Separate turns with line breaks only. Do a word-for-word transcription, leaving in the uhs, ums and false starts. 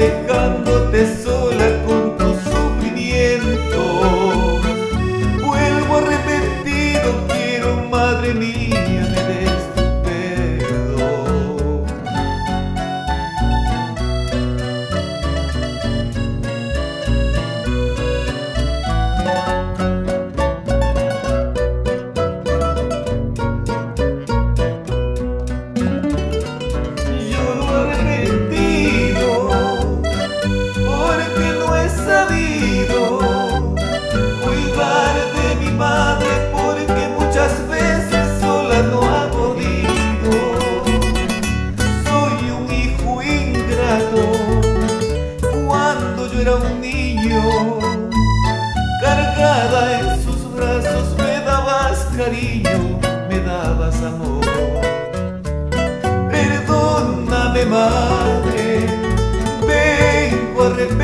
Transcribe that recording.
dejándote sola con tu sufrimiento. Vuelvo arrepentido, quiero, madre mía, me des tu perdón. Lloro arrepentido porque no he sabido cuidar de mi madre, porque muchas veces sola no ha podido. Soy un hijo ingrato. Cuando yo era un niño, cargada en sus brazos, me dabas cariño, me dabas amor. Perdóname, madre, vengo arrepentido